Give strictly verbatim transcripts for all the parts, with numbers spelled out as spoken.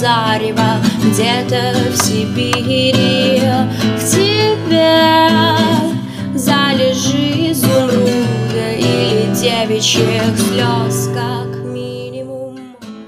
зарево где-то в Сибири. В тебе залежи изумруда или девичьих слез, как минимум.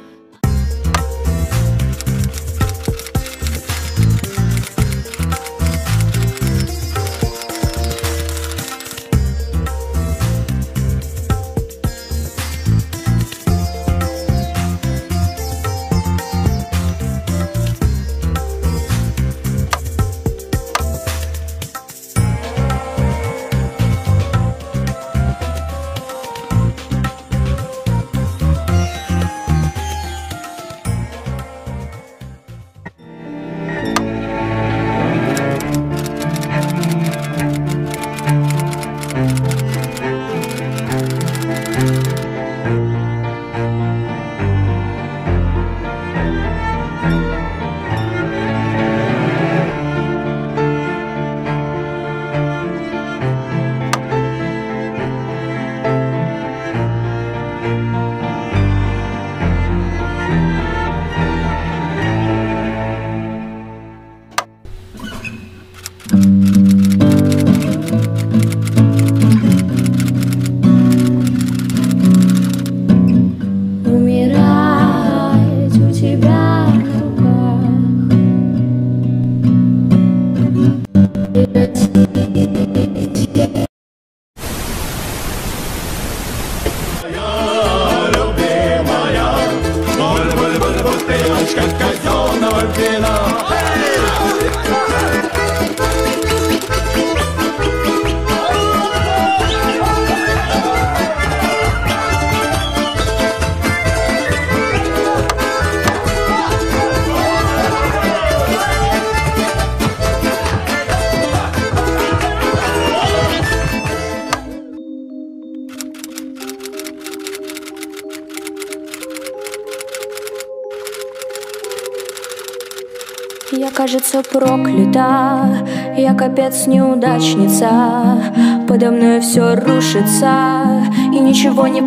Я, кажется, проклята, я капец неудачница. Подо мной все рушится, и ничего не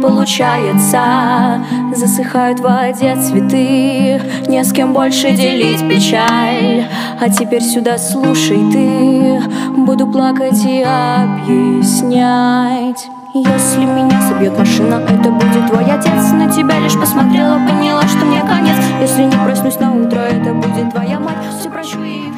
получается. Засыхают в воде цветы, не с кем больше делить печаль. А теперь сюда слушай ты, буду плакать и объяснять. Если меня собьет машина, это будет твой отец. На тебя лишь посмотрела, поняла, что мне конец. Если не проснусь на утро, это будет твоя мать. Все прощу и